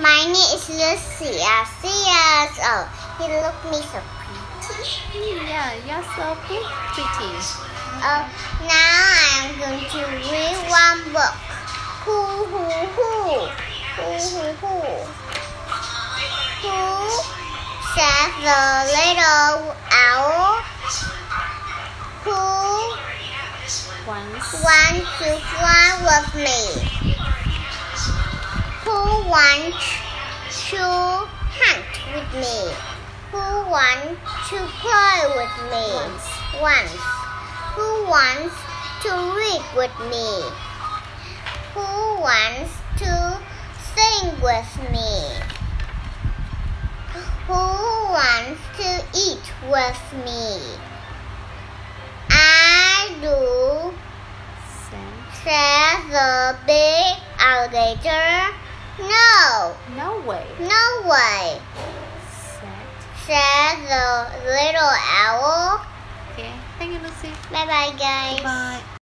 My name is Lucia. 6 years old. He look me so pretty. Yeah, you're so pretty. Now I'm going to read one book. Who said the little owl? Who wants to fly with me? Who wants to hunt with me? Who wants to play with me? Once. Who wants to read with me? Who wants to sing with me? Who wants to eat with me? I do, said the big alligator. No way, said the little owl. Okay, thank you, Lucy. Bye bye, guys. Bye.